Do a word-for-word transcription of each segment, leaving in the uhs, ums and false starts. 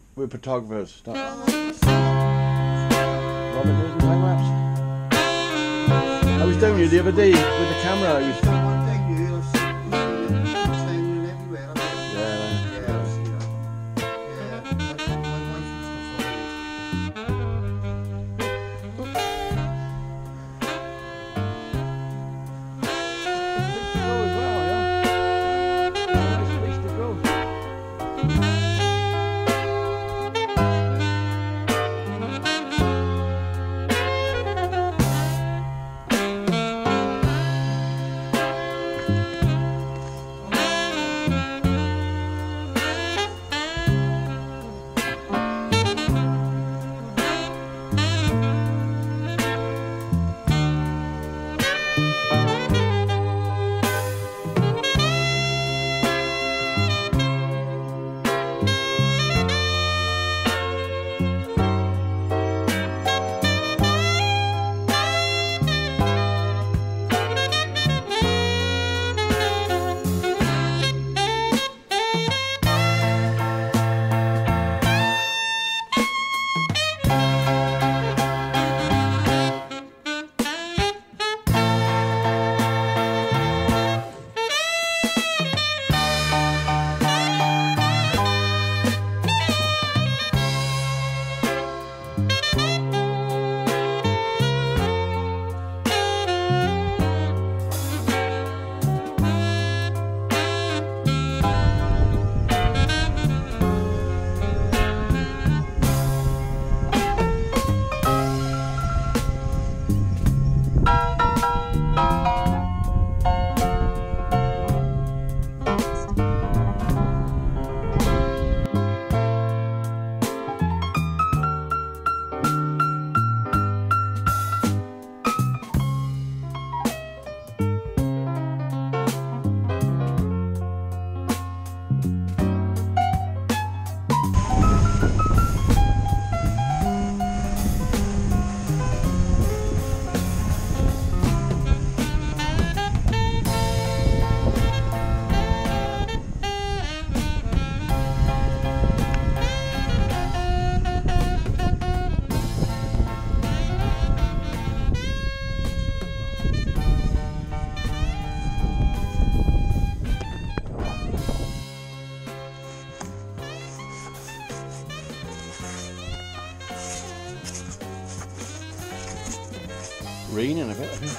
We're photographers. Don't... Robert doing time lapse. I was down here the other day with the camera. I was. Raining a bit, I think.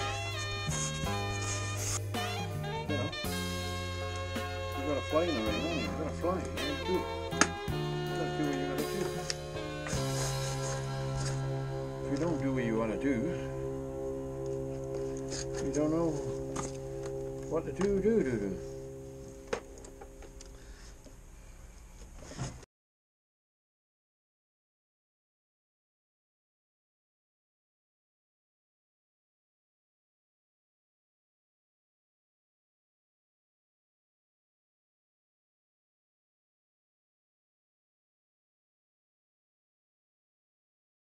You know, you've got to fly in the rain, haven't you? You've got to fly. You've got to do. You've got to do what you got to do. If you don't do what you want to do, you don't know what to do, do, do, do.